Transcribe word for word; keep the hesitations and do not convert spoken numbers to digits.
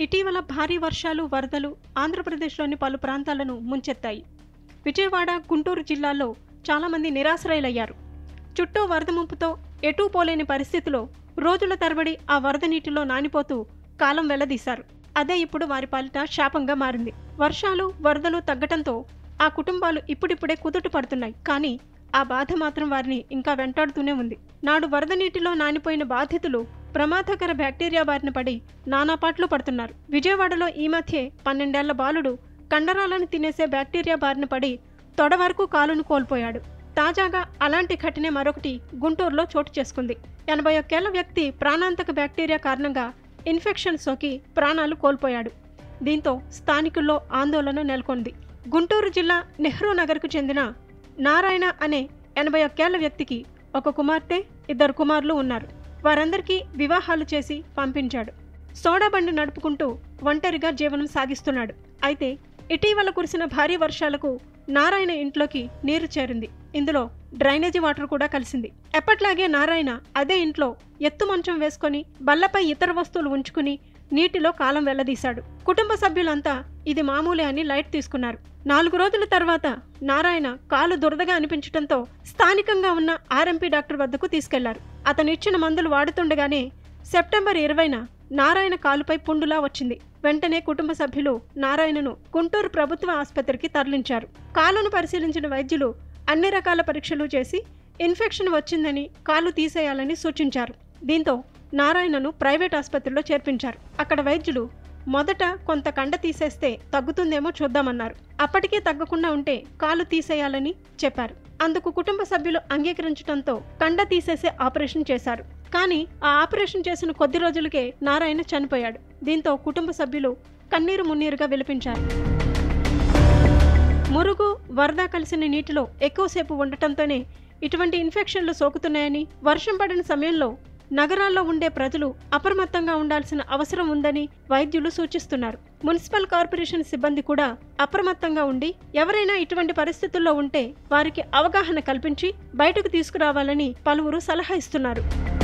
ఇటీవల భారీ వర్షాలు, వరదలు ఆంధ్రప్రదేశ్లోని పలు ప్రాంతాలను ముంచెత్తాయి. విజయవాడ, గుంటూరు జిల్లాల్లో చాలామంది నిరాశ్రయులయ్యారు. చుట్టూ వరద ముంపుతో ఎటూ పోలేని పరిస్థితిలో రోజుల తరబడి ఆ వరద నీటిలో నానిపోతూ కాలం వెళ్లదీశారు. అదే ఇప్పుడు వారి పాలిట శాపంగా మారింది. వర్షాలు, వరదలు తగ్గటంతో ఆ కుటుంబాలు ఇప్పుడిప్పుడే కుదుట పడుతున్నాయి. కానీ ఆ బాధ మాత్రం వారిని ఇంకా వెంటాడుతూనే ఉంది. నాడు వరద నీటిలో నానిపోయిన బాధితులు ప్రమాదకర బ్యాక్టీరియా బారిన పడి నానాపాట్లు పడుతున్నారు. విజయవాడలో ఈ మధ్యే పన్నెండేళ్ల బాలుడు కండరాలను తినేసే బ్యాక్టీరియా బారిన పడి తొడ వరకు కాలును కోల్పోయాడు. తాజాగా అలాంటి ఘటనే మరొకటి గుంటూరులో చోటు చేసుకుంది. ఎనభై ఒక్కేళ్ల వ్యక్తి ప్రాణాంతక బ్యాక్టీరియా కారణంగా ఇన్ఫెక్షన్ సోకి ప్రాణాలు కోల్పోయాడు. దీంతో స్థానికుల్లో ఆందోళన నెలకొంది. గుంటూరు జిల్లా నెహ్రూ నగర్కు చెందిన నారాయణ అనే ఎనభై ఒక్కేళ్ల వ్యక్తికి ఒక కుమార్తె, ఇద్దరు కుమారులు ఉన్నారు. వారందరికీ వివాహాలు చేసి పంపించాడు. సోడా బండి నడుపుకుంటూ ఒంటరిగా జీవనం సాగిస్తున్నాడు. అయితే ఇటీవల కురిసిన భారీ వర్షాలకు నారాయణ ఇంట్లోకి నీరు చేరింది. ఇందులో డ్రైనేజీ వాటర్ కూడా కలిసింది. ఎప్పట్లాగే నారాయణ అదే ఇంట్లో ఎత్తు మంచం వేసుకొని బల్లపై ఇతర వస్తువులు ఉంచుకుని నీటిలో కాలం వెళ్లదీశాడు. కుటుంబ సభ్యులంతా ఇది మామూలే అని లైట్ తీసుకున్నారు. నాలుగు రోజుల తర్వాత నారాయణ కాలు దురదగా అనిపించడంతో స్థానికంగా ఉన్న ఆర్ఎంపీ డాక్టర్ వద్దకు తీసుకెళ్లారు. అతను ఇచ్చిన మందులు వాడుతుండగానే సెప్టెంబర్ ఇరవైన నారాయణ కాలుపై పుండులా వచ్చింది. వెంటనే కుటుంబ సభ్యులు నారాయణను గుంటూరు ప్రభుత్వ ఆసుపత్రికి తరలించారు. కాలును పరిశీలించిన వైద్యులు అన్ని రకాల పరీక్షలు చేసి ఇన్ఫెక్షన్ వచ్చిందని కాలు తీసేయాలని సూచించారు. దీంతో నారాయణను ప్రైవేట్ ఆసుపత్రిలో చేర్పించారు. అక్కడ వైద్యులు మొదట కొంత కండ తీసేస్తే తగ్గుతుందేమో చూద్దామన్నారు. అప్పటికీ తగ్గకుండా ఉంటే కాలు తీసేయాలని చెప్పారు. అందుకు కుటుంబ సభ్యులు అంగీకరించడంతో కండ తీసేసే ఆపరేషన్ చేశారు. కానీ ఆ ఆపరేషన్ చేసిన కొద్ది రోజులకే నారాయణ చనిపోయాడు. దీంతో కుటుంబ సభ్యులు కన్నీరు మున్నీరుగా విలపించారు. మురుగు, వరద కలిసిన నీటిలో ఎక్కువసేపు ఉండటంతోనే ఇటువంటి ఇన్ఫెక్షన్లు సోకుతున్నాయని, వర్షం పడిన సమయంలో నగరాల్లో ఉండే ప్రజలు అప్రమత్తంగా ఉండాల్సిన అవసరం ఉందని వైద్యులు సూచిస్తున్నారు. మున్సిపల్ కార్పొరేషన్ సిబ్బంది కూడా అప్రమత్తంగా ఉండి ఎవరైనా ఇటువంటి పరిస్థితుల్లో ఉంటే వారికి అవగాహన కల్పించి బయటకు తీసుకురావాలని పలువురు సలహా ఇస్తున్నారు.